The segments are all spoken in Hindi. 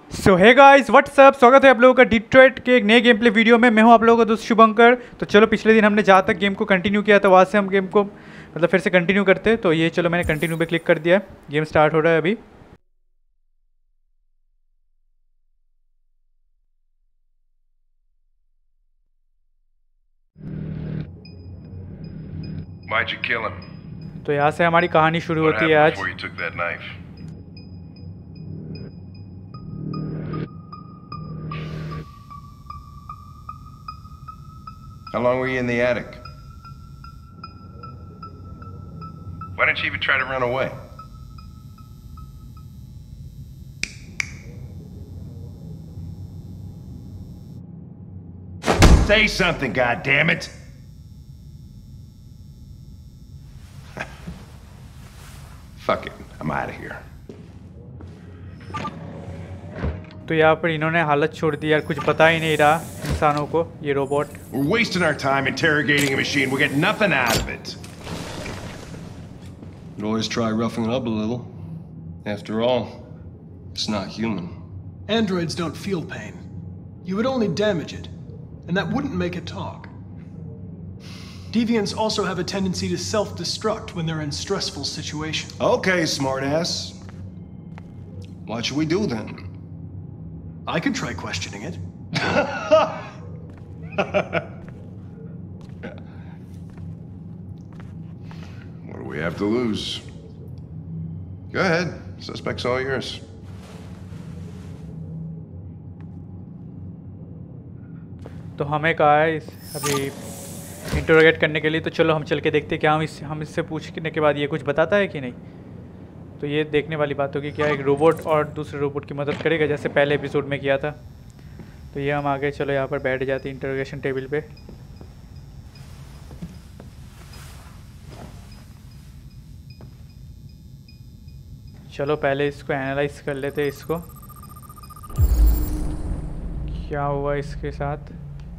सो हे गाइस व्हाट्सअप, स्वागत है आप लोगों का डिट्रॉइट के एक नए गेम प्ले वीडियो में। मैं हूं आप लोगों का दोस्त शुभंकर। तो चलो, पिछले दिन हमने जहाँ तक गेम को कंटिन्यू किया था वहाँ से हम गेम को मतलब फिर से कंटिन्यू करते। तो ये चलो, मैंने कंटिन्यू पे क्लिक कर दिया। गेम स्टार्ट हो रहा है अभी। Why'd you kill him? तो यहाँ से हमारी कहानी शुरू What होती है happened आज। before you took that knife? How long were you in the attic? Why didn't you even try to run away? Say something, goddammit! Fuck it, I'm out of here. तो यहाँ पर इन्होंने हालत छोड़ दी यार, कुछ पता ही नहीं रहा इंसानों को, ये robot. We're wasting our time interrogating a machine. We'll get nothing out of it. You'd always try roughing it up a little. After all, it's not human. Androids don't feel pain. You would only damage it, and that wouldn't make it talk. Deviants also have a tendency to self-destruct when they're in stressful situations. Okay, smartass. What should we do then? I could try questioning it. What do we have to lose? Go ahead. Suspect's all yours. तो हमें कहा है अभी इंटरोगेट करने के लिए। तो चलो हम चल के देखते हैं क्या हम इससे पूछने के बाद ये कुछ बताता है कि नहीं। तो ये देखने वाली बात होगी, क्या एक रोबोट और दूसरे रोबोट की मदद करेगा जैसे पहले एपिसोड में किया था। तो ये हम आगे चलो यहाँ पर बैठ जाते हैं इंटरोगेशन टेबल पे। चलो पहले इसको एनालाइज कर लेते हैं, इसको क्या हुआ इसके साथ।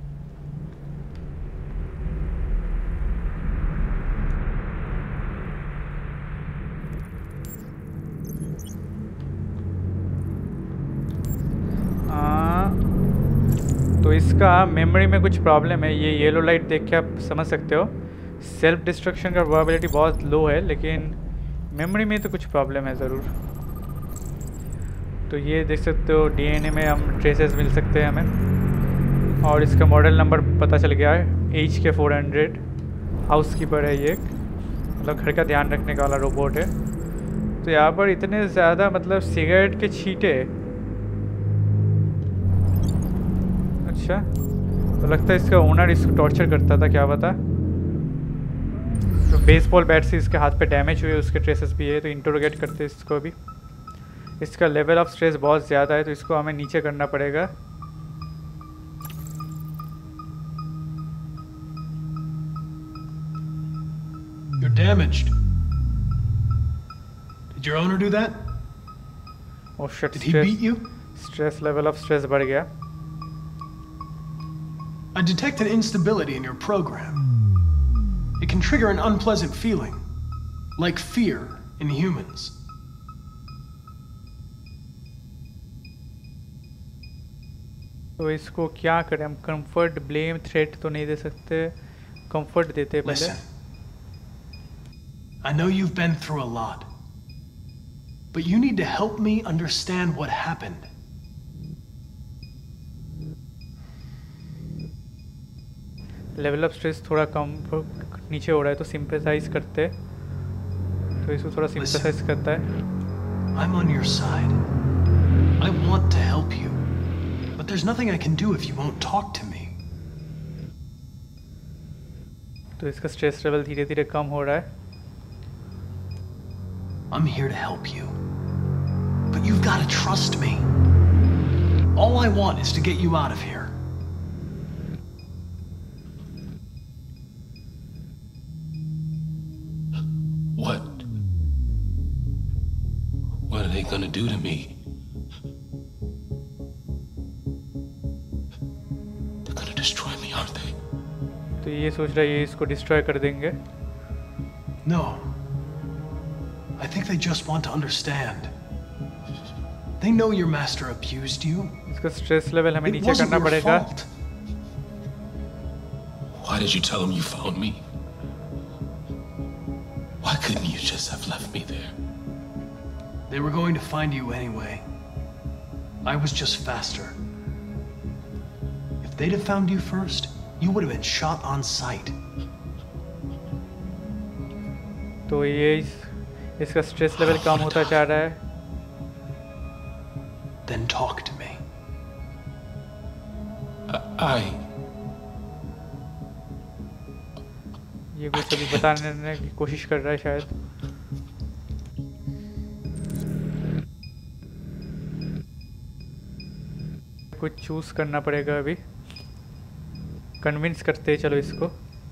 तो इसका मेमोरी में कुछ प्रॉब्लम है। ये येलो लाइट देख के आप समझ सकते हो सेल्फ डिस्ट्रक्शन का प्रोबेबिलिटी बहुत लो है, लेकिन मेमोरी में तो कुछ प्रॉब्लम है ज़रूर। तो ये देख सकते हो डीएनए में हम ट्रेसेस मिल सकते हैं हमें, और इसका मॉडल नंबर पता चल गया है HK400। हाउसकीपर है ये, मतलब घर का ध्यान रखने का वाला रोबोट है। तो यहाँ पर इतने ज़्यादा मतलब सिगरेट के छींटे। अच्छा, तो लगता है इसका ओनर इसको टॉर्चर करता था, क्या पता। तो बेसबॉल बैट से इसके हाथ पे डैमेज हुए, उसके ट्रेसेस भी है। तो इंटरोगेट करते हैं इसको अभी। इसका लेवल ऑफ स्ट्रेस बहुत ज़्यादा है, तो इसको हमें नीचे करना पड़ेगा। You're damaged. Did your owner do that? Oh shit, Did he beat you? Stress level of stress बढ़ गया। I detect an instability in your program. It can trigger an unpleasant feeling, like fear in humans. तो इसको क्या करें हम? कंफर्ट, ब्लेम, थ्रेट तो नहीं दे सकते, कंफर्ट देते पहले। Listen, I know you've been through a lot, but you need to help me understand what happened. Level of stress थोड़ा कम नीचे हो रहा है, तो सिंपैथाइज करते हैं। तो इसको थोड़ा सिंपैथाइज करता है। I'm on your side. I want to help you, but there's nothing I can do if you won't talk to me. तो इसका स्ट्रेस लेवल धीरे धीरे कम हो रहा है। I'm here to help you, but you've got to trust me. All I want is to get you out of here. What are they gonna do to me? They're gonna destroy me, aren't they? तो ये सोच रहा है ये इसको डिस्ट्रॉय कर देंगे। No. I think they just want to understand. They know your master abused you. इसका स्ट्रेस लेवल हमें It नीचे wasn't करना your पड़ेगा. fault. Why did you tell him you found me? Why couldn't you just have left me there? They were going to find you anyway. I was just faster. If they'd have found you first, you would have been shot on sight. तो ये इसका स्ट्रेस लेवल कम होता जा रहा है. Then talk to me. ये कुछ अभी बताने की कोशिश कर रहा है शायद. कुछ चूज करना पड़ेगा अभी. कन्विंस करते हैं चलो इसको.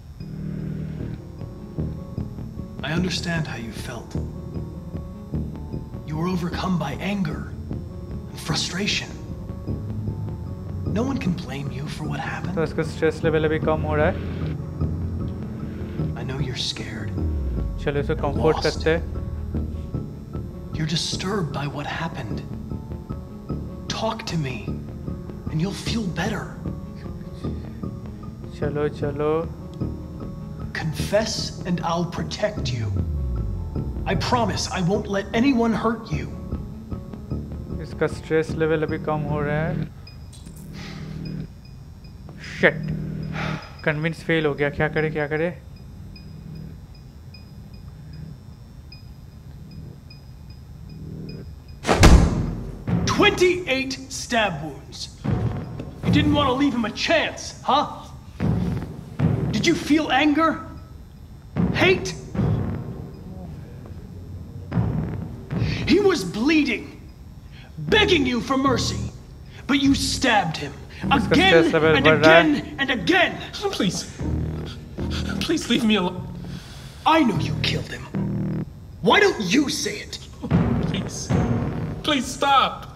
I understand how you felt. You were overcome by anger and frustration. No one can blame you for what happened. तो इसका स्ट्रेस लेवल अभी कम हो रहा है. I know you're scared. चलो इसे कंफर्ट Lost. करते हैं. You're disturbed by what happened. Talk to me, and you'll feel better. चलो चलो. Confess, and I'll protect you. I promise I won't let anyone hurt you. इसका स्ट्रेस लेवल अभी कम हो रहा है. शिट. कन्विंस फेल हो गया. क्या करे क्या करे. "28 stab wounds. You didn't want to leave him a chance, huh? Did you feel anger? Hate? He was bleeding, begging you for mercy, but you stabbed him again stress level and बढ़ रहा है. again and again. Please leave me alone. I know you killed him. Why don't you say it? Please stop.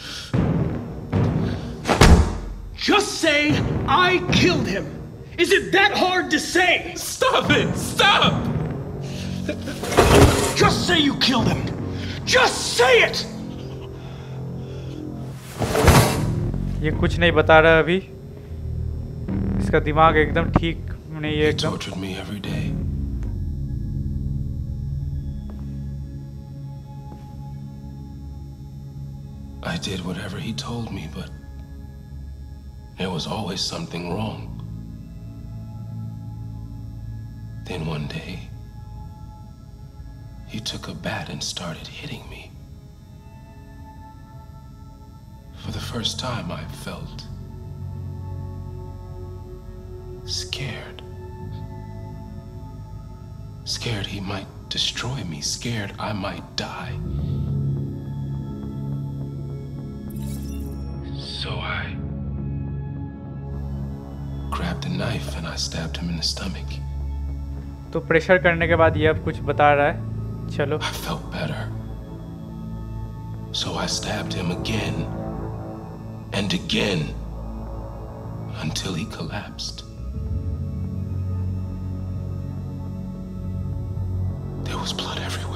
Just say I killed him. Is it that hard to say? Stop it! Stop! Just say you killed him. Just say it. ये कुछ नहीं बता रहा अभी. इसका दिमाग एकदम ठीक नहीं है He एकदम. tortured me every day. I did whatever he told me, but there was always something wrong. Then one day, he took a bat and started hitting me. For the first time, I felt scared. Scared he might destroy me, scared I might die. So I grabbed a knife and I stabbed him in the stomach. तो प्रेशर करने के बाद ये अब कुछ बता रहा है. चलो. I felt better. So I stabbed him again and again until he collapsed. There was blood everywhere.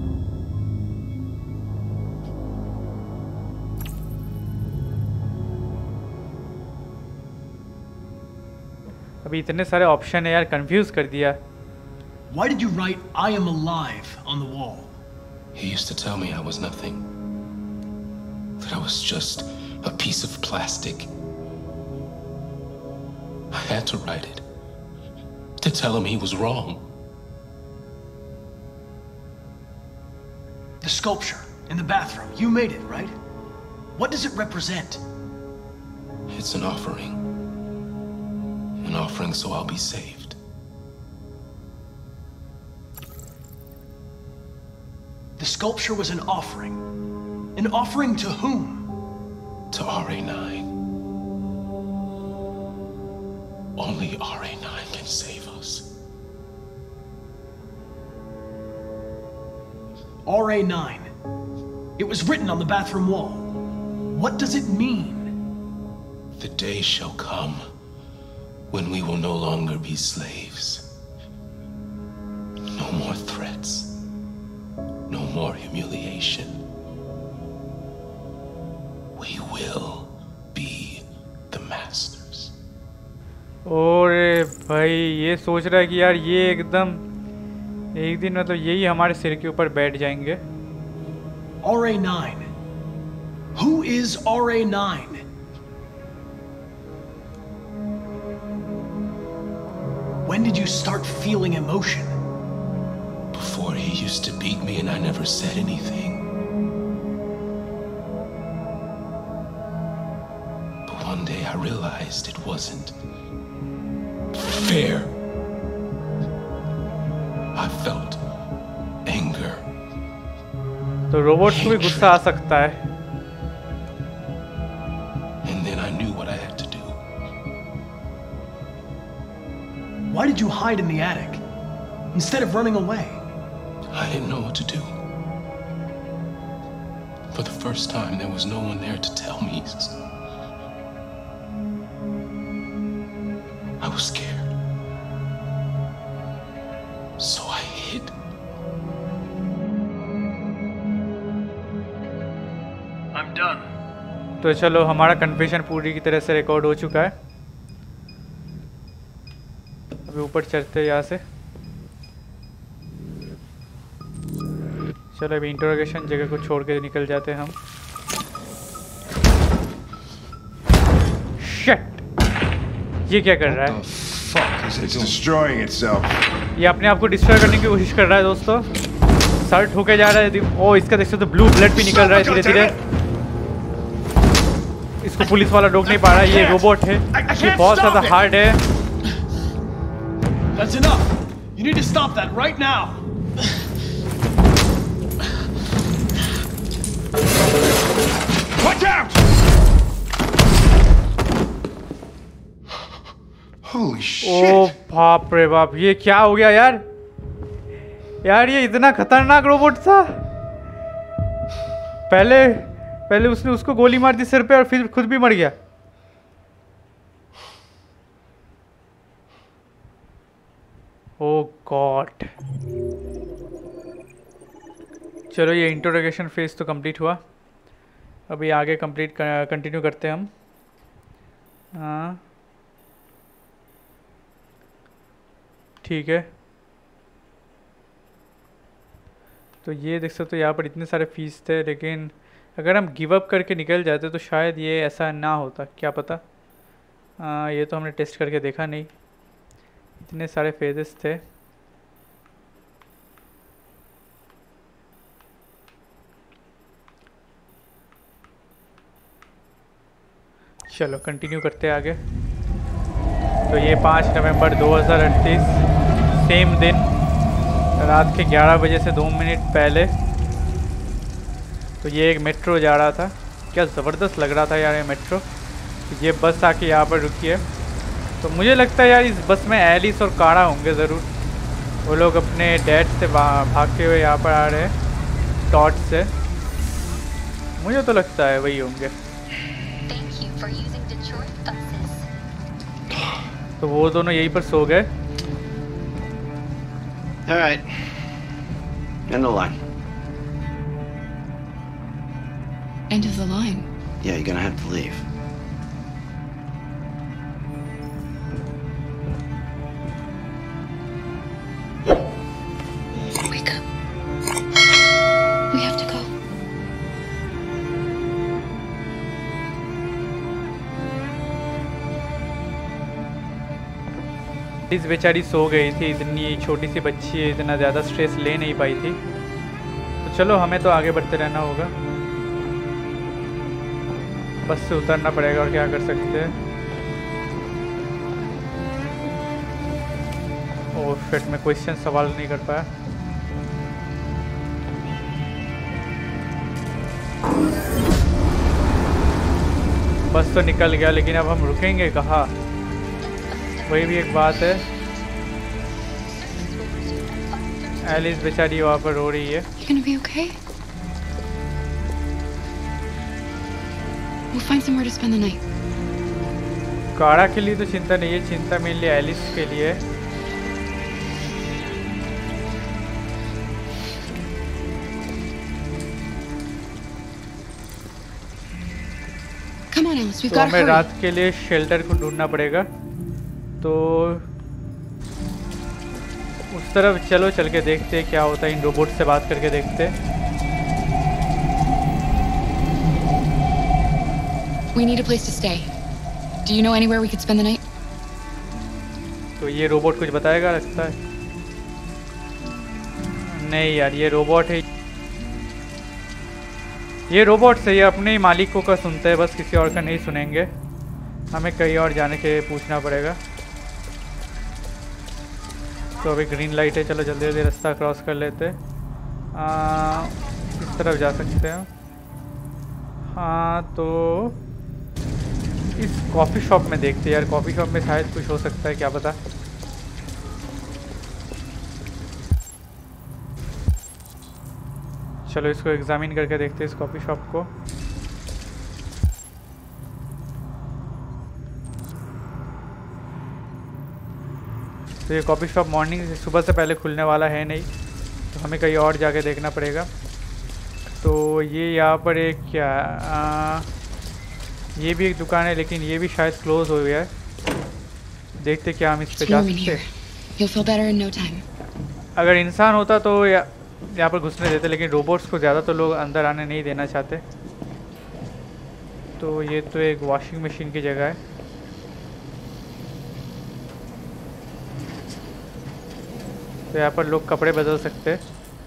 अभी इतने सारे ऑप्शन है यार. कंफ्यूज कर दिया. Why did you write "I am alive" on the wall? He used to tell me I was nothing. That I was just a piece of plastic. I had to write it. To tell him he was wrong. The sculpture in the bathroom. You made it, right? What does it represent? It's an offering. An offering so I'll be saved. The sculpture was an offering. An offering to whom? To RA9. Only RA9 can save us. RA9. It was written on the bathroom wall. What does it mean? The day shall come when we will no longer be slaves. No more threats. No more humiliation. will be the masters. और भाई ये सोच रहा है कि यार ये एकदम एक दिन मतलब यही हमारे सिर के ऊपर बैठ जाएंगे। RA9. Who is RA9? When did you start feeling emotion? Before he used to beat me and I never said anything. But one day I realized it wasn't fair. I felt anger. तो रोबोट को भी गुस्सा आ सकता है। And then I knew what I had to do. Why did you hide in the attic instead of running away? I didn't know what to do. For the first time, there was no one there to tell me. I was scared. So I hid. I'm done. तो चलो हमारा कन्फेशन पूरी की तरह से रिकॉर्ड हो चुका है। अभी ऊपर चढ़ते हैं यहाँ से। चलो अभी इंटरोगेशन जगह को छोड़ के निकल जाते हैं हम। शिट! ये क्या कर रहा है? It's destroying itself. ये अपने आप को डिस्ट्रॉय करने की कोशिश कर रहा है दोस्तों। सर्ट होके जा रहा है। ओ इसका देख सकते हो ब्लू ब्लड भी निकल रहा है धीरे-धीरे। इसको पुलिस वाला रोक नहीं पा रहा है। ये रोबोट है। ये बहुत ज़्यादा हार्ड है। That's enough. You need to stop that right now. Watch out! Holy shit! ओ बाप रे बाप, ये क्या हो गया यार? यार ये इतना खतरनाक रोबोट था। पहले उसने उसको गोली मार दी सिर पे और फिर खुद भी मर गया। Oh God. चलो ये इंटरोगेशन फेज तो कंप्लीट हुआ। अभी आगे कंटिन्यू करते हैं हम। हाँ ठीक है। तो ये देख सकते हो यहाँ पर इतने सारे फीस थे, लेकिन अगर हम गिव अप करके निकल जाते तो शायद ये ऐसा ना होता, क्या पता। ये तो हमने टेस्ट करके देखा नहीं। इतने सारे फेजेस थे। चलो कंटिन्यू करते हैं आगे। तो ये 5 नवंबर 2038 सेम दिन रात के 11 बजे से 2 मिनट पहले। तो ये एक मेट्रो जा रहा था। क्या ज़बरदस्त लग रहा था यार ये मेट्रो। तो ये बस आके यहाँ पर रुकी है। तो मुझे लगता है यार इस बस में एलिस और कारा होंगे ज़रूर। वो लोग अपने डैड से भागते हुए यहाँ पर आ रहे हैं टॉर्च से। मुझे तो लगता है वही होंगे। तो वो दोनों यहीं पर सो गए। All right. End of the line. End of the line? Yeah, you're gonna have to leave. Wake up. We have to go. इस बेचारी सो गई थी। इतनी छोटी सी बच्ची है, इतना ज़्यादा स्ट्रेस ले नहीं पाई थी। तो चलो हमें तो आगे बढ़ते रहना होगा। बस से उतरना पड़ेगा और क्या कर सकते हैं। ओह शिट, मैं क्वेश्चन सवाल नहीं कर पाया। बस तो निकल गया, लेकिन अब हम रुकेंगे कहाँ? वही भी एक बात है। एलिस बेचारी वहाँ पर रो रही है। You gonna be okay? We'll find somewhere to spend the night. कारा के लिए तो चिंता नहीं है, चिंता मेनली एलिस के लिए है। on, Alice. We've तो got to हमें hurry. रात के लिए शेल्टर को ढूंढना पड़ेगा। तो उस तरफ चलो, चल के देखते हैं क्या होता है। इन रोबोट से बात करके देखते हैं। We need a place to stay. Do you know anywhere we could spend the night? तो ये रोबोट कुछ बताएगा लगता है। नहीं यार, ये रोबोट है। ये रोबोट से ये अपने ही मालिकों का सुनते हैं, बस किसी और का नहीं सुनेंगे। हमें कहीं और जाने के पूछना पड़ेगा। तो अभी ग्रीन लाइट है, चलो जल्दी जल्दी रास्ता क्रॉस कर लेते। इस तरफ जा सकते हैं। हाँ, तो इस कॉफ़ी शॉप में देखते हैं यार। कॉफ़ी शॉप में शायद कुछ हो सकता है, क्या पता। चलो इसको एग्जामिन करके देखते हैं, इस कॉफ़ी शॉप को। तो ये कॉफ़ी शॉप मॉर्निंग सुबह से पहले खुलने वाला है नहीं, तो हमें कहीं और जाके देखना पड़ेगा। तो ये यहाँ पर एक क्या ये भी एक दुकान है, लेकिन ये भी शायद क्लोज हो गया है। देखते क्या हम इस पे जा सकते हैं। अगर इंसान होता तो यहाँ पर घुसने देते, लेकिन रोबोट्स को ज़्यादा तो लोग अंदर आने नहीं देना चाहते। तो ये तो एक वॉशिंग मशीन की जगह है। तो यहाँ पर लोग कपड़े बदल सकते हैं।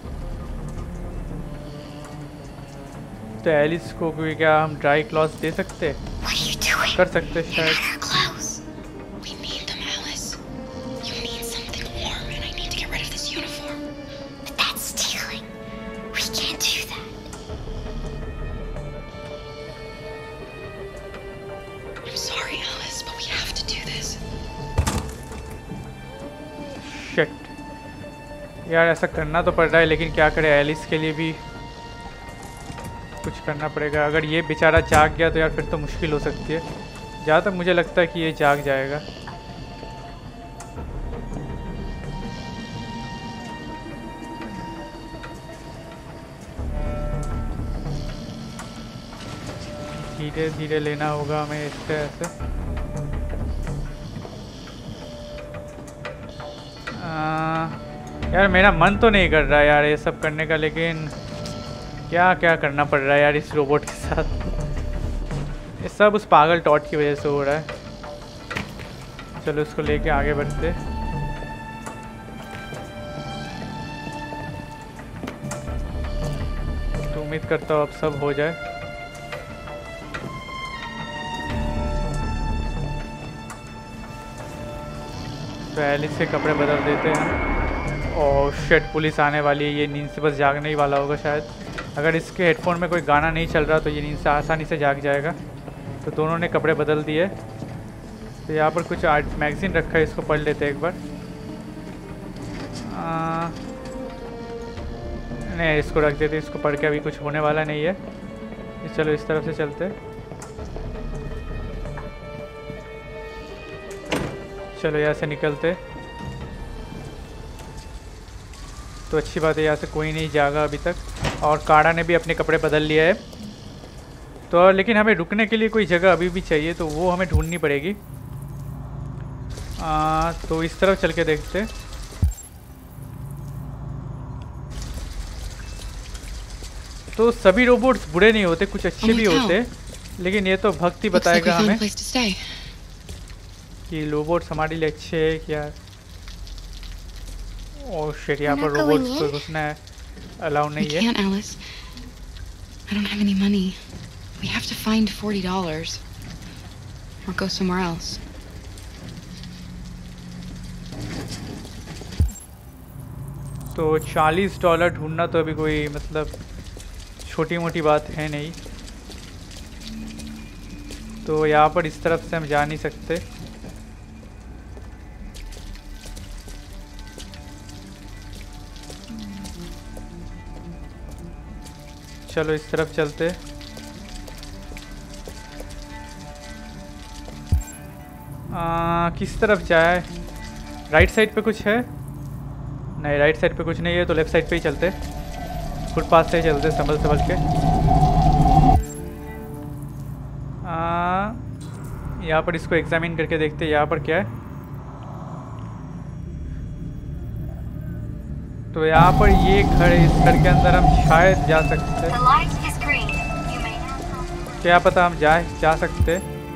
तो एलिस को भी क्या हम ड्राई क्लॉथ्स दे सकते हैं? कर सकते हैं शायद। यार ऐसा करना तो पड़ रहा है, लेकिन क्या करें, एलिस के लिए भी कुछ करना पड़ेगा। अगर ये बेचारा जाग गया तो यार फिर तो मुश्किल हो सकती है। जहाँ तक मुझे लगता है कि ये जाग जाएगा। धीरे धीरे लेना होगा हमें इससे ऐसे। यार मेरा मन तो नहीं कर रहा यार ये सब करने का, लेकिन क्या क्या करना पड़ रहा है यार इस रोबोट के साथ। ये सब उस पागल टॉट की वजह से हो रहा है। चलो इसको लेके आगे बढ़ते। तो उम्मीद करता हूँ अब सब हो जाए। तो एलिस के कपड़े बदल देते हैं। और शिट, पुलिस आने वाली है। ये नींद से बस जागने ही वाला होगा शायद। अगर इसके हेडफोन में कोई गाना नहीं चल रहा तो ये नींद से आसानी से जाग जाएगा। तो दोनों ने कपड़े बदल दिए। तो यहाँ पर कुछ आर्ट मैगज़ीन रखा है, इसको पढ़ लेते हैं एक बार। नहीं, इसको रख देते, इसको पढ़ के अभी कुछ होने वाला नहीं है। चलो इस तरफ से चलते। चलो यहाँ से निकलते। तो अच्छी बात है, यहाँ से कोई नहीं जागा अभी तक। और काड़ा ने भी अपने कपड़े बदल लिया है। तो लेकिन हमें रुकने के लिए कोई जगह अभी भी चाहिए, तो वो हमें ढूंढनी पड़ेगी। तो इस तरफ चल के देखते। तो सभी रोबोट्स बुरे नहीं होते, कुछ अच्छे भी होते, लेकिन ये तो भक्ति बताएगा हमें कि रोबोट्स हमारे लिए अच्छे है क्या। ओह शिट, यहाँ पर रोबोट्स को घुसना है अलाउ नहीं है। Can't, Alice. I don't have any money. We have to find $40 or go somewhere else. तो $40 ढूंढना तो अभी कोई मतलब छोटी मोटी बात है नहीं। तो यहाँ पर इस तरफ से हम जा नहीं सकते। चलो इस तरफ चलते। किस तरफ जाए? राइट साइड पे कुछ है? नहीं, राइट साइड पे कुछ नहीं है, तो लेफ्ट साइड पे ही चलते। फुटपाथ से चलते संभल के। यहाँ पर इसको एग्जामिन करके देखते हैं यहाँ पर क्या है। तो यहाँ पर ये घर है, इस घर के अंदर हम शायद जा सकते हैं, क्या पता हम जा सकते।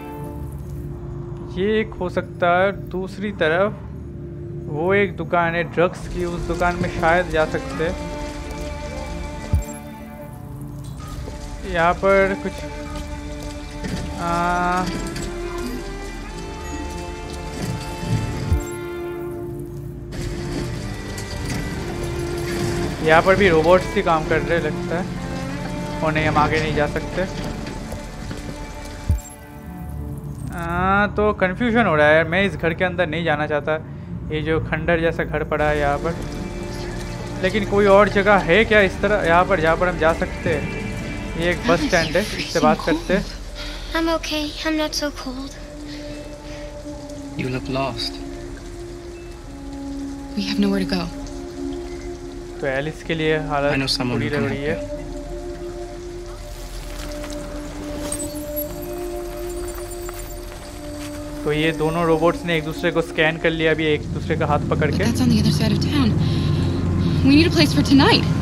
ये एक हो सकता है। दूसरी तरफ वो एक दुकान है ड्रग्स की, उस दुकान में शायद जा सकते। यहाँ पर कुछ यहाँ पर भी रोबोट्स ही काम कर रहे लगता है। और नहीं, हम आगे नहीं जा सकते। तो कंफ्यूजन हो रहा है, मैं इस घर के अंदर नहीं जाना चाहता। ये जो खंडर जैसा घर पड़ा है यहाँ पर, लेकिन कोई और जगह है क्या इस तरह यहाँ पर जहाँ पर हम जा सकते हैं? ये एक बस स्टैंड है, इससे बात करते हैं। I'm okay. I'm not so cold. You look lost. We have nowhere to go. तो एलिस के लिए हालत बुरी लग रही है। तो ये दोनों रोबोट्स ने एक दूसरे को स्कैन कर लिया अभी, एक दूसरे का हाथ पकड़ के। That's on the other side of town. We need a place for tonight.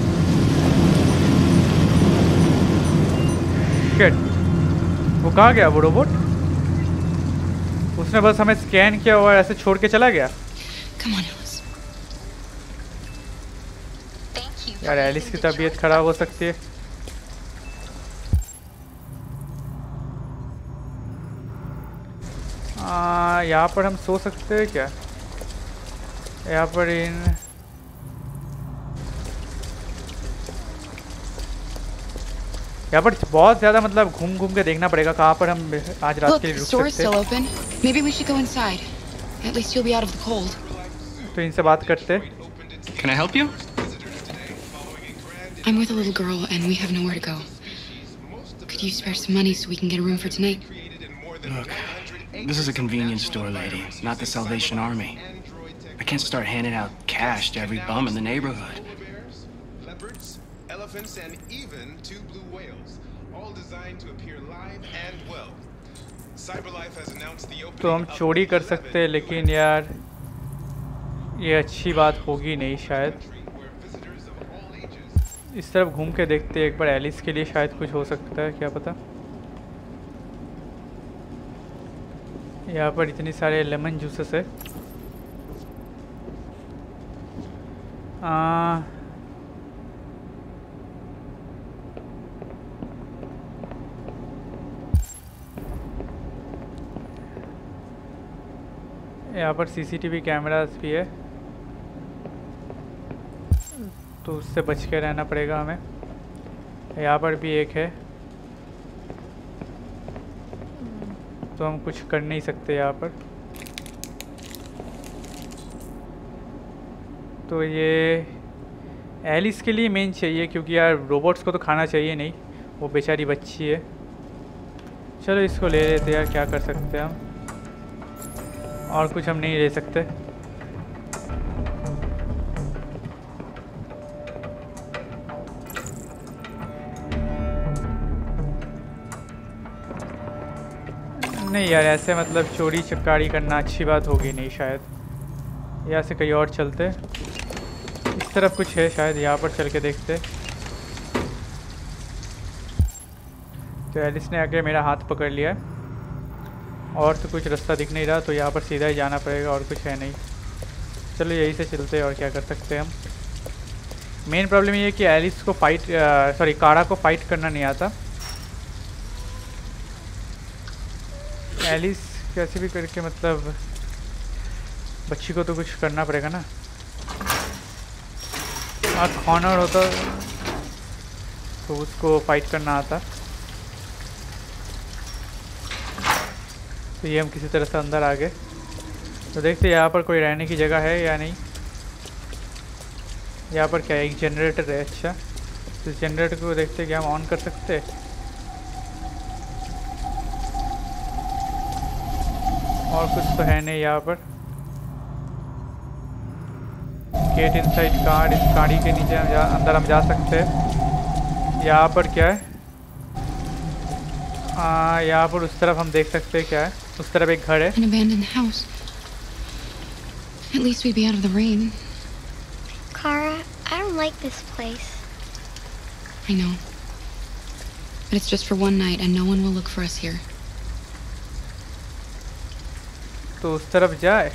Good. वो कहाँ गया वो रोबोट? उसने बस हमें स्कैन किया और ऐसे छोड़ के चला गया। Come on, Alice. यार एलिस की तबीयत खराब हो सकती है। यहाँ पर हम सो सकते हैं क्या? यहाँ पर यहाँ पर बहुत ज़्यादा मतलब घूम घूम के देखना पड़ेगा कहाँ पर हम आज रात के लिए रुक सकते हैं। Maybe we should go inside. At least you'll be out of the cold. तो इनसे बात करते। Can I help you? I'm with a little girl and we have nowhere to go. Could you spare some money so we can get a room for tonight? Look, this is a convenience store, lady, not the Salvation Army. I can't start handing out cash to every bum in the neighborhood. Leopards, elephants, and even 2 blue whales, all designed to appear live and well. CyberLife has announced the opening. तो हम चोरी कर सकते हैं, लेकिन यार ये अच्छी बात होगी नहीं शायद। इस तरफ घूम के देखते हैं एक बार, एलिस के लिए शायद कुछ हो सकता है, क्या पता। यहाँ पर इतनी सारे लेमन जूसेस है। यहाँ पर सीसीटीवी कैमरास भी है, तो उससे बच के रहना पड़ेगा हमें। यहाँ पर भी एक है, तो हम कुछ कर नहीं सकते यहाँ पर। तो ये एलिस के लिए मेन चाहिए, क्योंकि यार रोबोट्स को तो खाना चाहिए नहीं, वो बेचारी बच्ची है। चलो इसको ले लेते यार, क्या कर सकते हैं हम, और कुछ हम नहीं ले सकते। नहीं यार, ऐसे मतलब चोरी चकारी करना अच्छी बात होगी नहीं शायद। यहाँ से कहीं और चलते, इस तरफ कुछ है शायद, यहाँ पर चल के देखते। तो एलिस ने आके मेरा हाथ पकड़ लिया, और तो कुछ रास्ता दिख नहीं रहा, तो यहाँ पर सीधा ही जाना पड़ेगा, और कुछ है नहीं। चलो यही से चलते हैं, और क्या कर सकते हैं हम। मेन प्रॉब्लम ये है कि एलिस को कारा को फाइट करना नहीं आता। एलिस कैसे भी करके मतलब बच्ची को तो कुछ करना पड़ेगा ना। और कॉर्नर होता तो उसको फाइट करना आता। तो ये हम किसी तरह से अंदर आ गए। तो देखते हैं यहाँ पर कोई रहने की जगह है या नहीं। यहाँ पर क्या है, एक जनरेटर है। अच्छा, तो इस जनरेटर को देखते हैं क्या हम ऑन कर सकते हैं। और कुछ तो है नहीं यहाँ पर। गेट इनसाइड कार, इस गाड़ी के नीचे अंदर हम जा सकते हैं। यहाँ पर क्या है, यहाँ पर उस तरफ हम देख सकते हैं क्या है। उस तरफ एक घर है। An abandoned house. At least we'd be out of the rain. Kara, I don't like this place. I know. But it's just for one night and no one will look for us here. तो उस तरफ जाए।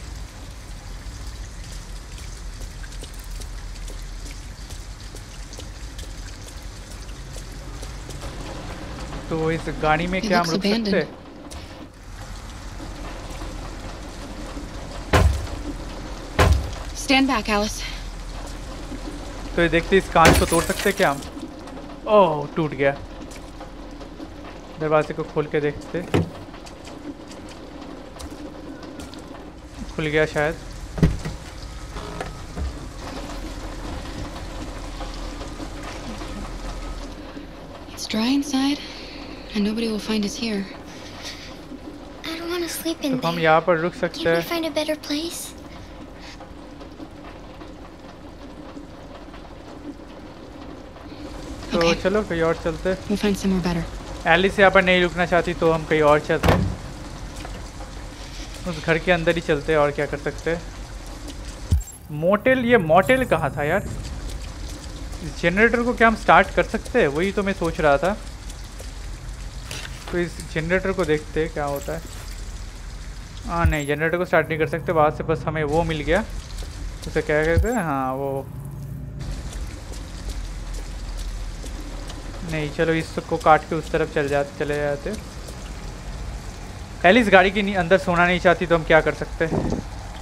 तो इस गाड़ी में क्या हम रुक सकते हैं? Stand back, Alice. तो ये देखते इस कांच को तोड़ सकते हैं क्या हम? ओह, टूट गया। दरवाजे को खोल के देखते। खुल गया शायद। It's dry inside, and nobody will find us here. I don't want to sleep in तो हम there. यहाँ पर रुक सकते Can't we हैं। find a better place? तो Okay. चलो कहीं और चलते। We'll find somewhere better. Alice यहाँ पर नहीं रुकना चाहती तो हम कहीं और चलते। उस घर के अंदर ही चलते और क्या कर सकते हैं। मोटेल, ये मोटेल कहाँ था यार? इस जनरेटर को क्या हम स्टार्ट कर सकते हैं? वही तो मैं सोच रहा था। तो इस जनरेटर को देखते हैं क्या होता है। हाँ नहीं, जनरेटर को स्टार्ट नहीं कर सकते। वहाँ से बस हमें वो मिल गया, उसे क्या कहते हैं? हाँ वो नहीं, चलो इसको काट के उस तरफ चले जाते। एलिस गाड़ी के अंदर सोना नहीं चाहती तो हम क्या कर सकते हैं?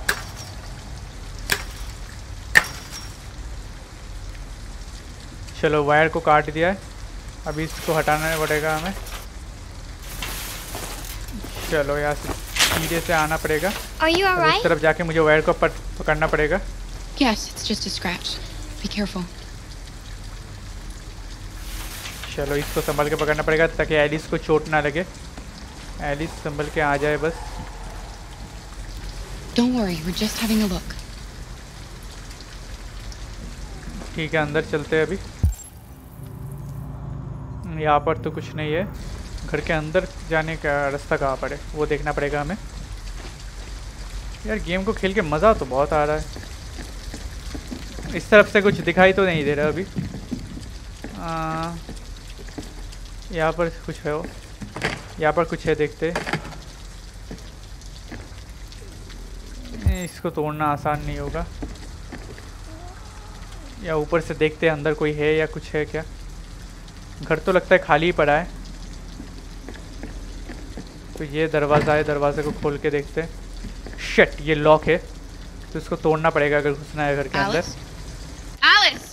चलो वायर को काट दिया है, अभी इसको हटाना पड़ेगा हमें। चलो यहाँ से सीधे से आना पड़ेगा। Are you उस alright? तरफ जाके मुझे वायर को पकड़ना पड़ेगा। Yes, it's just a scratch. Be careful. चलो इसको संभल के पकड़ना पड़ेगा ताकि एलिस को चोट ना लगे। एलिस संभल के आ जाए बस। Don't worry, we're just having a look. ठीक है, अंदर चलते हैं अभी। यहाँ पर तो कुछ नहीं है। घर के अंदर जाने का रास्ता कहाँ पर है वो देखना पड़ेगा हमें। यार गेम को खेल के मज़ा तो बहुत आ रहा है। इस तरफ से कुछ दिखाई तो नहीं दे रहा अभी। यहाँ पर कुछ है, वो यहाँ पर कुछ है, देखते। इसको तोड़ना आसान नहीं होगा। या ऊपर से देखते हैं अंदर कोई है या कुछ है क्या। घर तो लगता है खाली ही पड़ा है। तो ये दरवाज़ा है, दरवाजे को खोल के देखते हैं। शिट, ये लॉक है तो इसको तोड़ना पड़ेगा अगर घुसना है घर के अंदर। Alice!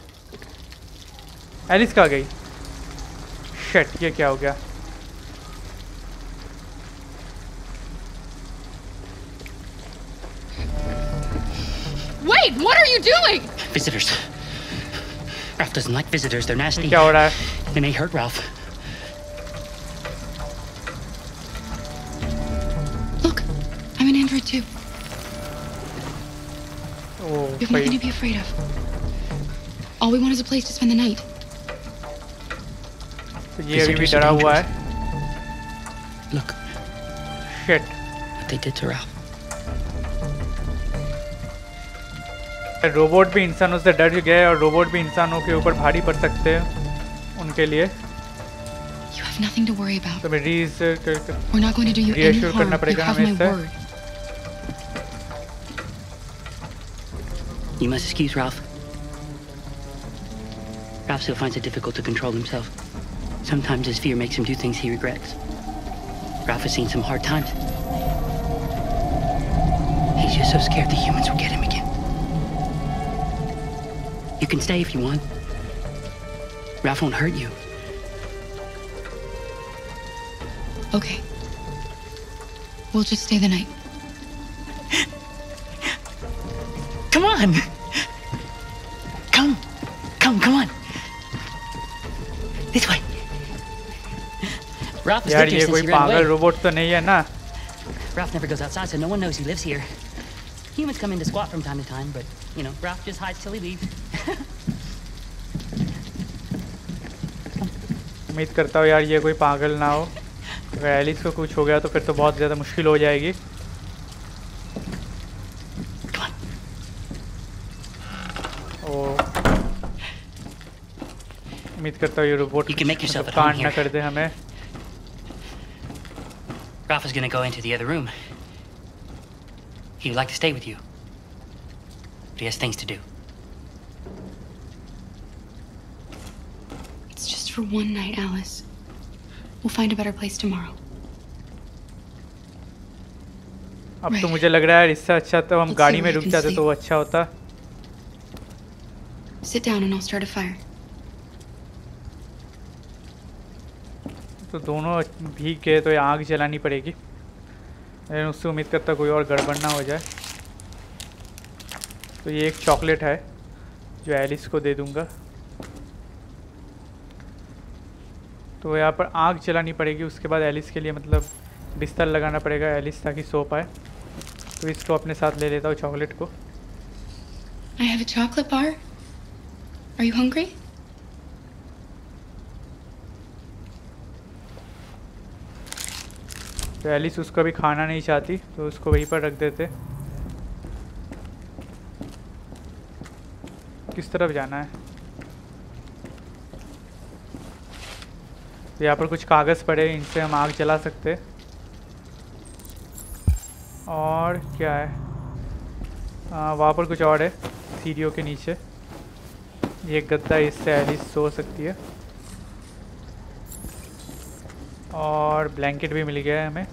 एलिस कहाँ गई? शिट, ये क्या हो गया? Wait, what are you doing? Visitors. Ralph doesn't like visitors. They're nasty. क्या हो रहा है? They may hurt Ralph. Look, I'm an android too. O We have nothing to be afraid of. All we want is a place to spend the night. तो ये अभी भी डरा हुआ है। Look shit, what they did to Ralph. Robot भी इंसानों से डर गए और रोबोट भी इंसानों के ऊपर भारी पड़ सकते हैं उनके लिए। You have nothing to worry about. तो मैं We're not going to do you any reassure harm. करना You पड़ेगा have हमें my इससे। word. You must excuse Ralph. Ralph still finds it difficult to control himself. Sometimes his fear makes him do things he regrets. Ralph has seen some hard times. He's just so scared the humans will get him again. You can stay if you want. Ralph won't hurt you. Okay. We'll just stay the night. Come on! Come! Come on! This way! Ralph has यार lived here ये since कोई he ran पागल away. रोबोट तो नहीं है ना? Ralph never goes outside, so no one knows he lives here. Humans come in to squat from time to time, but, you know, Ralph just hides till he leaves. उम्मीद करता हूँ यार ये कोई पागल ना हो। अगर एलिस को कुछ हो गया तो फिर तो बहुत ज़्यादा मुश्किल हो जाएगी। उम्मीद करता हूँ ये रोबोट कांड ना कर दे हमें। Rafa's gonna go into the other room. He would like to stay with you, but he has things to do. It's just for one night, Alice. We'll find a better place tomorrow. अब तो मुझे लग रहा है इससे अच्छा तो हम गाड़ी में रुक जाते तो वो अच्छा होता। Sit down and I'll start a fire. तो दोनों भीग गए तो ये आग जलानी पड़ेगी। लेकिन उससे उम्मीद करता कोई और गड़बड़ ना हो जाए। तो ये एक चॉकलेट है जो एलिस को दे दूंगा। तो यहाँ पर आग जलानी पड़ेगी। उसके बाद एलिस के लिए मतलब बिस्तर लगाना पड़ेगा एलिस ताकि सो पाए। तो इसको अपने साथ ले लेता हूँ चॉकलेट को। I have a chocolate bar. Are you hungry? तो एलिस उसको भी खाना नहीं चाहती तो उसको वहीं पर रख देते। किस तरफ जाना है? तो यहाँ पर कुछ कागज़ पड़े, इनसे हम आग जला सकते। और क्या है? वहाँ पर कुछ और है सीढ़ियों के नीचे। ये गद्दा, इससे एलिस सो सकती है। और ब्लैंकेट भी मिल गया है हमें।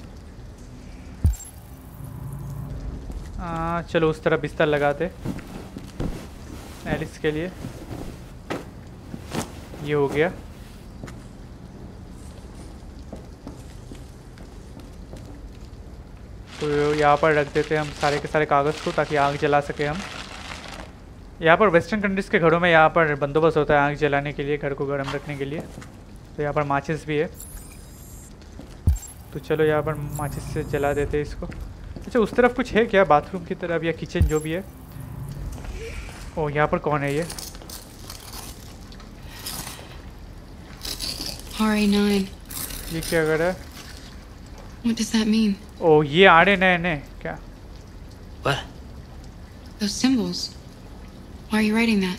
चलो उस तरफ बिस्तर लगाते एलिस के लिए। ये हो गया। तो यहाँ पर रख देते हैं हम सारे के सारे कागज़ को ताकि आग जला सके हम। यहाँ पर वेस्टर्न कंट्रीज़ के घरों में यहाँ पर बंदोबस्त होता है आग जलाने के लिए, घर को गर्म रखने के लिए। तो यहाँ पर माचिस भी है। तो चलो यहाँ पर माचिस से जला देते हैं इसको। अच्छा उस तरफ कुछ है क्या, बाथरूम की तरफ या किचन जो भी है? ओ यहाँ पर कौन है ये? RA9. ये क्या कर रहा है? What does that mean? ओ ये RA9 क्या? What? Those symbols. Why are you writing that?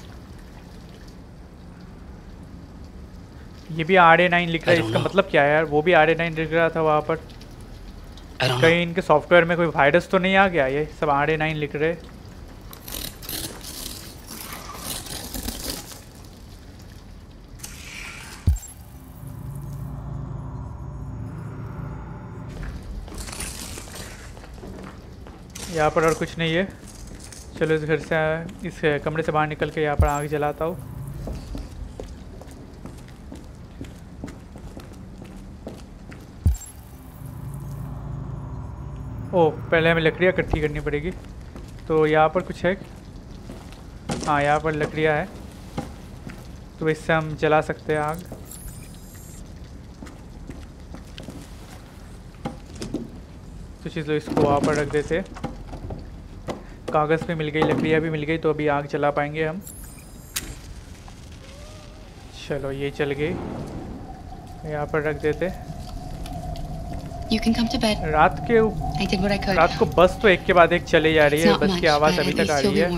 ये भी RA9 लिख रहा है। इसका मतलब क्या है यार? वो भी RA9 लिख रहा था वहाँ पर। कहीं इनके सॉफ्टवेयर में कोई वायरस तो नहीं आ गया? ये सब RA9 लिख रहे। यहाँ पर और कुछ नहीं है। चलो इस घर से, इस कमरे से बाहर निकल के यहाँ पर आग जलाता हूँ। ओ पहले हमें लकड़ियाँ इकट्ठी करनी पड़ेगी। तो यहाँ पर कुछ है? हाँ यहाँ पर लकड़ियाँ है। तो इससे हम जला सकते हैं आग। तो चलो इसको वहाँ पर रख देते। कागज़ भी मिल गई, लकड़ियाँ भी मिल गई, तो अभी आग जला पाएंगे हम। चलो ये चल गई, यहाँ पर रख देते। You can come to bed. रात को बस तो एक के बाद एक चले जा रही है। बस की आवाज़ अभी तक आ रही है।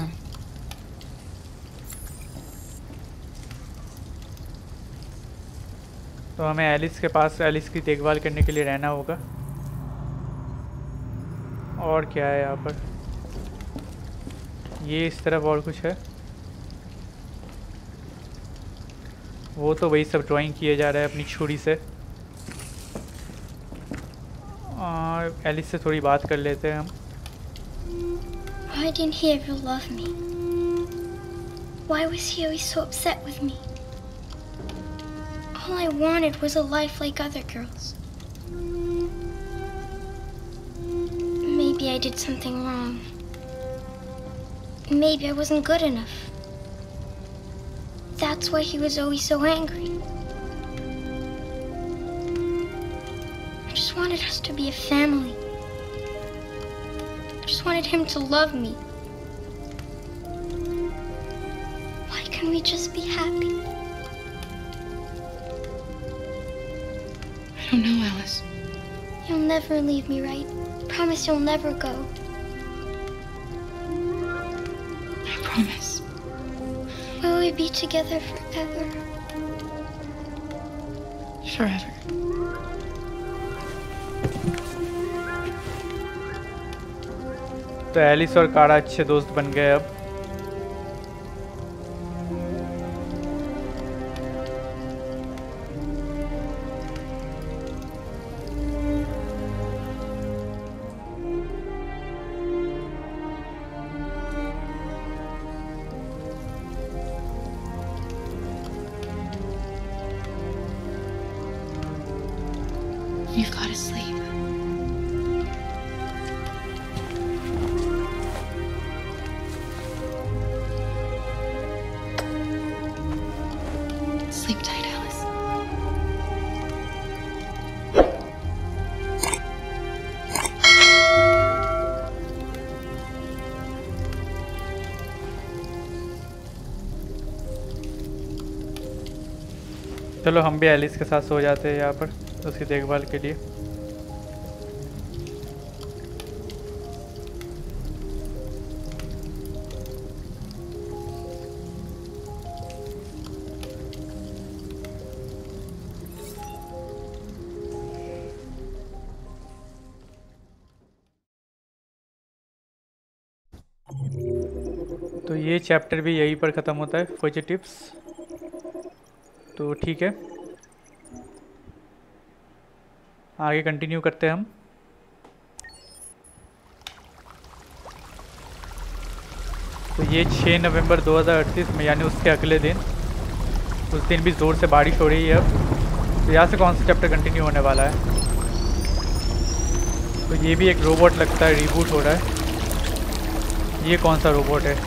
तो हमें एलिस के पास, एलिस की देखभाल करने के लिए रहना होगा। और क्या है यहाँ पर? ये इस तरफ और कुछ है। वो तो वही सब ड्राइंग किए जा रहा है अपनी छुरी से। और एलिस से थोड़ी बात कर लेते हैं हम। Why didn't he ever love me? Why was he always so upset with me? All I wanted was a life like other girls. Maybe I did something wrong. Maybe I wasn't good enough. That's why he was always so angry. I just wanted us to be a family. I just wanted him to love me. Why can't we just be happy? I don't know, Alice. You'll never leave me, right? Promise you'll never go. I promise. Will we be together forever? Forever. तो एलिस और कारा अच्छे दोस्त बन गए अब। You've got to sleep. Sleep tight, Alice. चलो हम भी एलिस के साथ सो जाते हैं यहाँ पर उसकी देखभाल के लिए। तो ये चैप्टर भी यहीं पर ख़त्म होता है, फुजिटिव्स। तो ठीक है, आगे कंटिन्यू करते हैं हम। तो ये 6 नवंबर 2038 में, यानी उसके अगले दिन, उस दिन भी ज़ोर से बारिश हो रही है अब। तो यहाँ से कौन सा चैप्टर कंटिन्यू होने वाला है? तो ये भी एक रोबोट लगता है, रिबूट हो रहा है। ये कौन सा रोबोट है?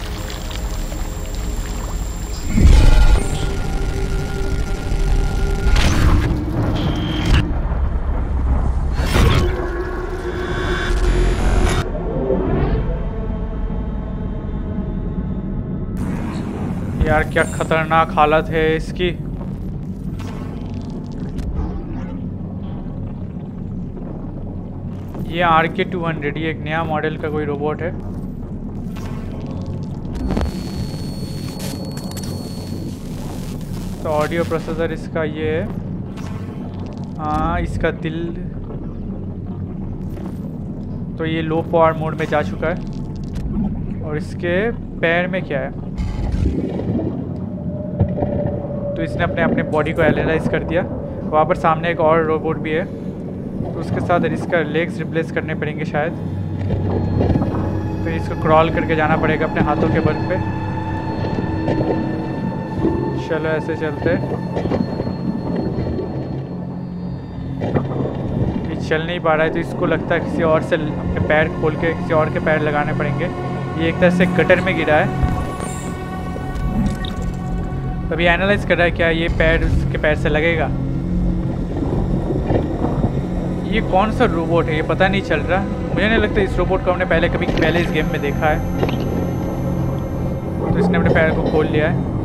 यार क्या खतरनाक हालत है इसकी। ये RK-200, ये एक नया मॉडल का कोई रोबोट है। तो ऑडियो प्रोसेसर इसका ये है। हाँ, इसका दिल, तो ये लो पावर मोड में जा चुका है। और इसके पैर में क्या है? तो इसने अपने बॉडी को एनालाइज कर दिया। वहाँ पर सामने एक और रोबोट भी है, तो उसके साथ इसका लेग्स रिप्लेस करने पड़ेंगे शायद। तो इसको क्रॉल करके जाना पड़ेगा अपने हाथों के बल पे। चलो ऐसे चलते। ये चल नहीं पा रहा है, तो इसको लगता है किसी और से अपने पैर खोल के किसी और के पैर लगाने पड़ेंगे। ये एक तरह से गटर में गिरा है। अभी एनालाइज कर रहा है क्या ये पैर उसके पैर से लगेगा। ये कौन सा रोबोट है ये पता नहीं चल रहा। मुझे नहीं लगता इस रोबोट को हमने पहले इस गेम में देखा है। तो इसने अपने पैर को खोल लिया है।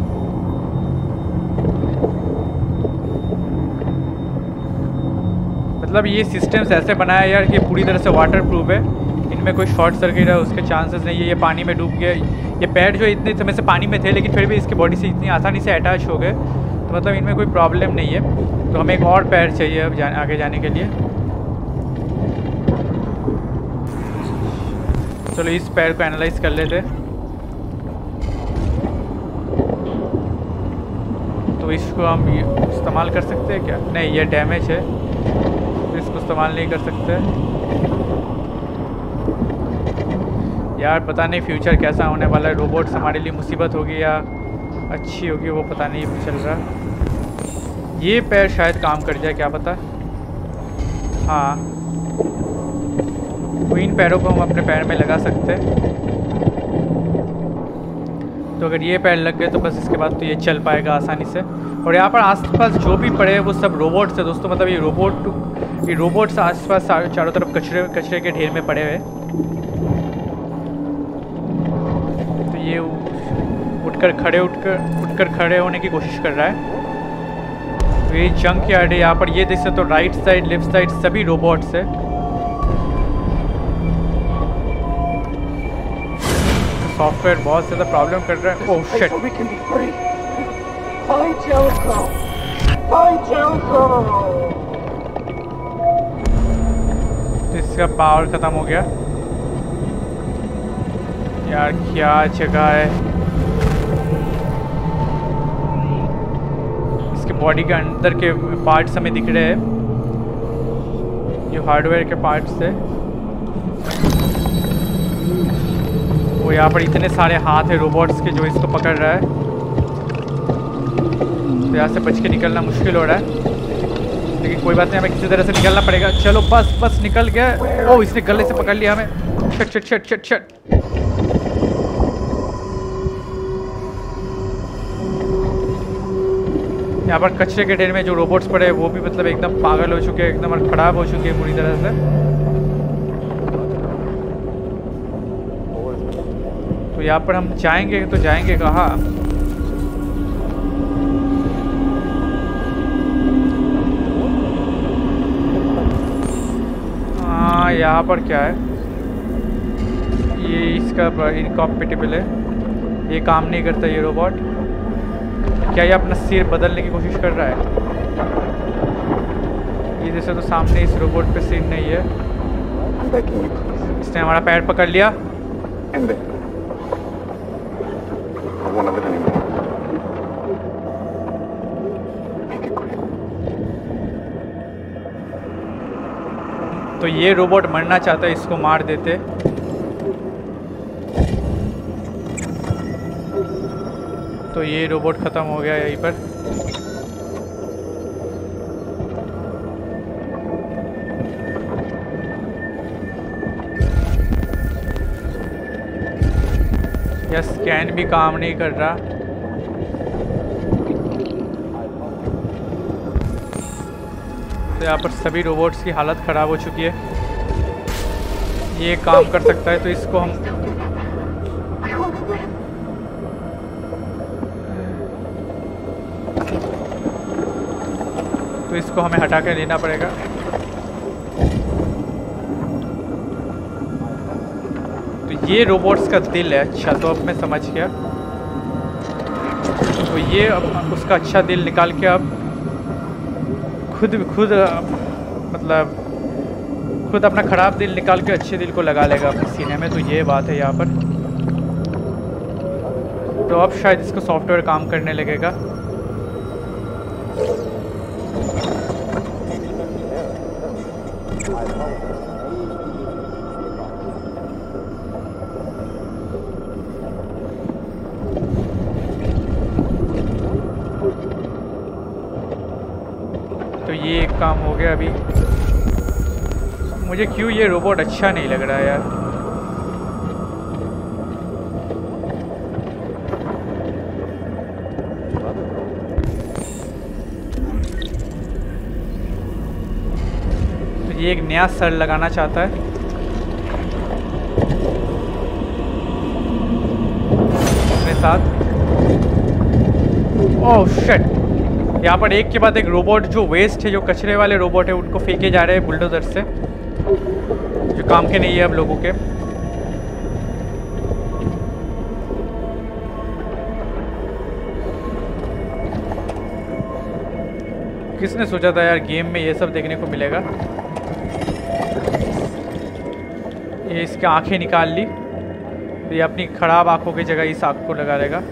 मतलब ये सिस्टम्स ऐसे बनाया है यार कि पूरी तरह से वाटर प्रूफ है। इनमें कोई शॉर्ट सर्किट है उसके चांसेस नहीं है। ये पानी में डूब गया। ये पैर जो इतने समय से पानी में थे, लेकिन फिर भी इसकी बॉडी से इतनी आसानी से अटैच हो गए, तो मतलब इनमें कोई प्रॉब्लम नहीं है। तो हमें एक और पैर चाहिए अब आगे जाने के लिए। चलो इस पैर को एनालाइज कर लेते। तो इसको हम इस्तेमाल कर सकते हैं क्या? नहीं, ये डैमेज है, तो इसको इस्तेमाल नहीं कर सकते। यार पता नहीं फ्यूचर कैसा होने वाला है। रोबोट्स हमारे लिए मुसीबत होगी या अच्छी होगी वो पता नहीं चल रहा। ये पैर शायद काम कर जाए, क्या पता। हाँ, तो इन पैरों को हम अपने पैर में लगा सकते हैं। तो अगर ये पैर लग गए तो बस इसके बाद तो ये चल पाएगा आसानी से। और यहाँ पर आसपास जो भी पड़े हैं वो सब रोबोट्स है दोस्तों। मतलब ये रोबोट्स आसपास चारों तरफ कचरे के ढेर में पड़े हुए। तो ये उठकर खड़े होने की कोशिश कर रहा है। तो तो ये जंक यार्ड है। यहाँ पर ये देख सकते हो राइट साइड लेफ्ट साइड सभी रोबोट्स है। सॉफ्टवेयर बहुत ज़्यादा प्रॉब्लम कर रहा है। Oh shit. तो इसका पावर खत्म हो गया यार, क्या जगह है। इसके बॉडी के अंदर के पार्ट्स हमें दिख रहे हैं, ये हार्डवेयर के पार्ट्स है। वो यहाँ पर इतने सारे हाथ है रोबोट्स के जो इसको पकड़ रहा है। तो यहाँ से बच के निकलना मुश्किल हो रहा है, लेकिन कोई बात नहीं, हमें किसी तरह से निकलना पड़ेगा। चलो बस बस निकल गया। ओह इसने गले से पकड़ लिया हमें। Shut shut shut shut shut. यहाँ पर कचरे के ढेर में जो रोबोट्स पड़े हैं वो भी मतलब एकदम पागल हो चुके हैं, एकदम खराब हो चुके हैं पूरी तरह से। तो यहाँ पर हम जाएंगे तो जाएंगे कहाँ? हाँ यहाँ पर क्या है, ये इसका इनकॉम्पेटिबल है, ये काम नहीं करता ये रोबोट। क्या ये अपना सिर बदलने की कोशिश कर रहा है? ये जैसे तो सामने इस रोबोट पे सिर नहीं है। इसने हमारा पैर पकड़ लिया। तो ये रोबोट मरना चाहता है, इसको मार देते। तो ये रोबोट ख़त्म हो गया यहीं पर। यह स्कैन भी काम नहीं कर रहा। तो यहाँ पर सभी रोबोट्स की हालत ख़राब हो चुकी है। ये काम कर सकता है तो इसको हम हमें हटा के लेना पड़ेगा। तो ये रोबोट्स का दिल है। अच्छा तो अब मैं समझ गया। तो ये अब उसका अच्छा दिल निकाल के अब खुद मतलब खुद अपना ख़राब दिल निकाल के अच्छे दिल को लगा लेगा अपने सीने में। तो ये बात है यहाँ पर। तो अब शायद इसको सॉफ्टवेयर काम करने लगेगा। तो ये एक काम हो गया। अभी मुझे क्यों ये रोबोट अच्छा नहीं लग रहा है यार। तो ये एक नया सर लगाना चाहता है अपने साथ। Oh shit. यहाँ पर एक के बाद एक रोबोट जो वेस्ट है, जो कचरे वाले रोबोट है, उनको फेंके जा रहे हैं बुलडोजर से, जो काम के नहीं है अब लोगों के। किसने सोचा था यार गेम में ये सब देखने को मिलेगा। ये इसकी आंखें निकाल ली, तो ये अपनी खराब आंखों की जगह इस आंख को लगा लेगा।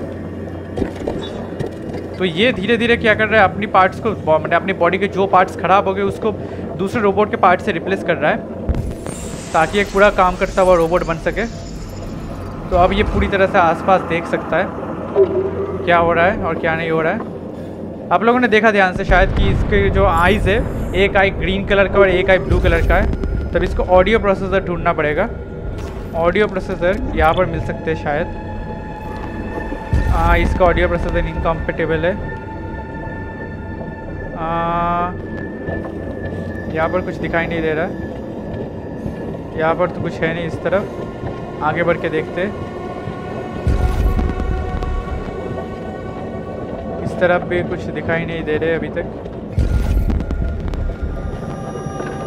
तो ये धीरे धीरे क्या कर रहा है, अपनी पार्ट्स को मतलब अपनी बॉडी के जो पार्ट्स खराब हो गए उसको दूसरे रोबोट के पार्ट से रिप्लेस कर रहा है, ताकि एक पूरा काम करता हुआ रोबोट बन सके। तो अब ये पूरी तरह से आसपास देख सकता है क्या हो रहा है और क्या नहीं हो रहा है। आप लोगों ने देखा ध्यान से शायद कि इसके जो आईज़ है, एक आई ग्रीन कलर का और एक आई ब्लू कलर का है। तब इसको ऑडियो प्रोसेसर ढूंढना पड़ेगा। ऑडियो प्रोसेसर यहाँ पर मिल सकते हैं शायद। इसका ऑडियो प्रोसेसर इनकम्पेटिबल है। यहाँ पर कुछ दिखाई नहीं दे रहा है। यहाँ पर तो कुछ है नहीं इस तरफ। आगे बढ़ के देखते। इस तरफ भी कुछ दिखाई नहीं दे रहे अभी तक।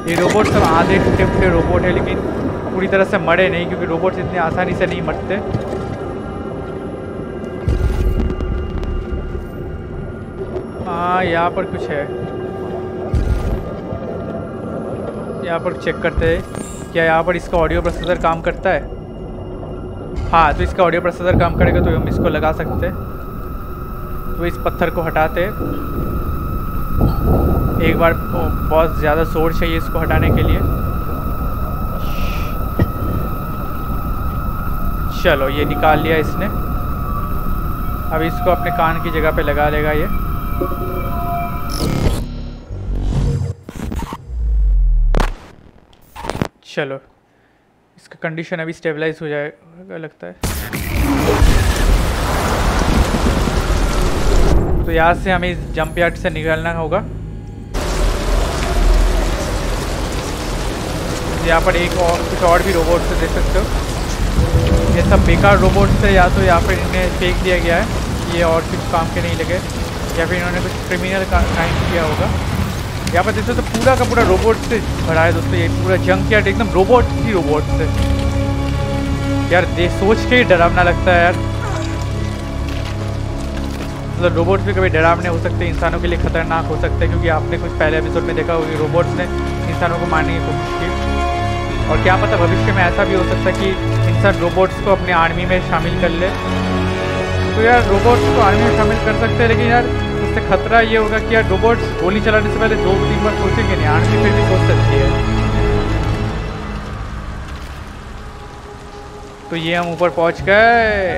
ये रोबोट सब आधे टूटे फूटे रोबोट है, लेकिन पूरी तरह से मरे नहीं, क्योंकि रोबोट्स इतनी आसानी से नहीं मरते। हाँ, यहाँ पर कुछ है, यहाँ पर चेक करते हैं क्या यहाँ पर इसका ऑडियो प्रोसेसर काम करता है। हाँ, तो इसका ऑडियो प्रोसेसर काम करेगा तो हम इसको लगा सकते हैं। तो इस पत्थर को हटाते हैं एक बार, बहुत ज़्यादा शोर चाहिए इसको हटाने के लिए। चलो, ये निकाल लिया इसने। अब इसको अपने कान की जगह पे लगा लेगा ये। चलो, इसका कंडीशन अभी स्टेबलाइज हो जाएगा लगता है। तो यहाँ से हमें इस जंप यार्ड से निकलना होगा। यहाँ पर एक और कुछ और भी रोबोट से देख सकते हो, ये सब बेकार रोबोट से, या तो यहाँ पर इन्हें फेंक दिया गया है, ये और कुछ काम के नहीं लगे, या फिर इन्होंने कुछ क्रिमिनल क्राइम किया होगा। यहाँ पर देखते हो तो पूरा का पूरा रोबोट से भरा है दोस्तों, ये पूरा जंक यार्ड एकदम रोबोट ही रोबोट से। यार सोच के ही डरावना लगता है यार, मतलब रोबोट्स भी कभी डरावने हो सकते हैं, इंसानों के लिए खतरनाक हो सकते हैं, क्योंकि आपने कुछ पहले एपिसोड में देखा होगा कि रोबोट्स ने इंसानों को मारने की कोशिश की। और क्या पता भविष्य में ऐसा भी हो सकता है कि इंसान रोबोट्स को अपने आर्मी में शामिल कर ले। तो यार रोबोट्स को आर्मी में शामिल कर सकते हैं, लेकिन यार उससे खतरा ये होगा कि यार रोबोट्स गोली चलाने से पहले 2-3 बार सोचेंगे नहीं, आर्मी फिर भी सोच सकती है। तो ये हम ऊपर पहुंच गए।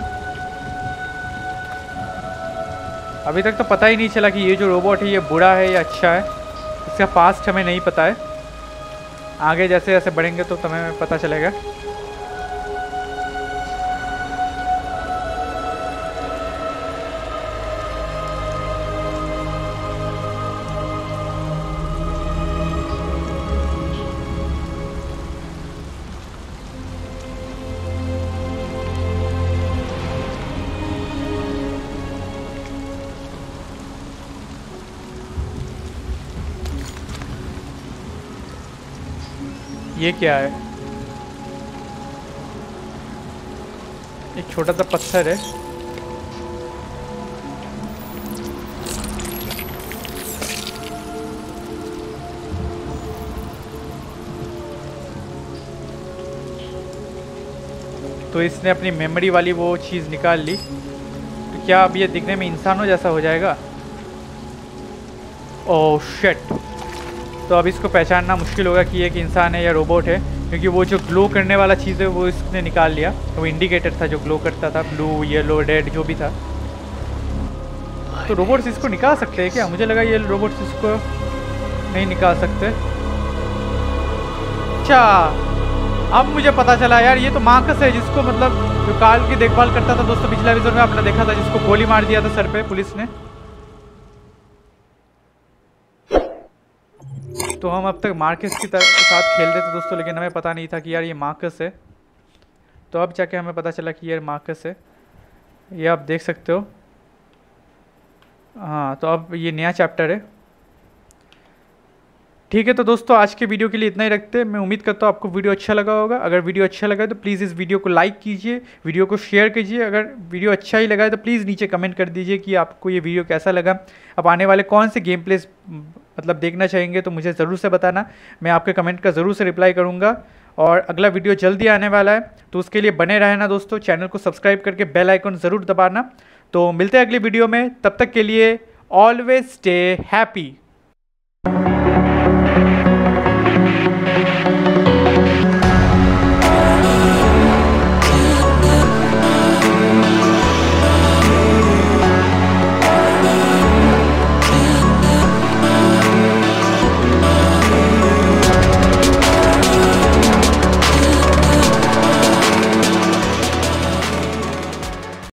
अभी तक तो पता ही नहीं चला कि ये जो रोबोट है ये बुरा है या अच्छा है, इसका पास्ट हमें नहीं पता है। आगे जैसे जैसे बढ़ेंगे तो तुम्हें पता चलेगा। ये क्या है? एक छोटा सा पत्थर है। तो इसने अपनी मेमोरी वाली वो चीज़ निकाल ली। तो क्या अब ये दिखने में इंसानों जैसा हो जाएगा? Oh shit. तो अब इसको पहचानना मुश्किल होगा कि ये एक इंसान है या रोबोट है, क्योंकि वो जो ग्लो करने वाला चीज़ है वो इसने निकाल लिया। वो इंडिकेटर था जो ग्लो करता था, ब्लू, येलो, रेड जो भी था। तो रोबोट्स इसको निकाल सकते हैं क्या? मुझे लगा ये रोबोट्स इसको नहीं निकाल सकते। अच्छा, अब मुझे पता चला यार, ये तो मार्कस है, जिसको मतलब जो कार्ल की देखभाल करता था दोस्तों, पिछले एपिसोड में आपने देखा था, जिसको गोली मार दिया था सर पे पुलिस ने। तो हम अब तक मार्कस के साथ खेल रहे थे दोस्तों, लेकिन हमें पता नहीं था कि यार ये मार्कस है। तो अब जाके हमें पता चला कि यार मार्कस है, ये आप देख सकते हो। हाँ, तो अब ये नया चैप्टर है। ठीक है, तो दोस्तों आज के वीडियो के लिए इतना ही रखते हैं। मैं उम्मीद करता हूँ आपको वीडियो अच्छा लगा होगा। अगर वीडियो अच्छा लगा है तो प्लीज़ इस वीडियो को लाइक कीजिए, वीडियो को शेयर कीजिए। अगर वीडियो अच्छा ही लगा है तो प्लीज़ नीचे कमेंट कर दीजिए कि आपको ये वीडियो कैसा लगा। अब आने वाले कौन से गेम प्लेस मतलब देखना चाहेंगे तो मुझे ज़रूर से बताना, मैं आपके कमेंट का ज़रूर से रिप्लाई करूँगा। और अगला वीडियो जल्दी आने वाला है, तो उसके लिए बने रहना दोस्तों। चैनल को सब्सक्राइब करके बेल आइकन ज़रूर दबाना। तो मिलते हैं अगली वीडियो में, तब तक के लिए ऑलवेज स्टे हैप्पी।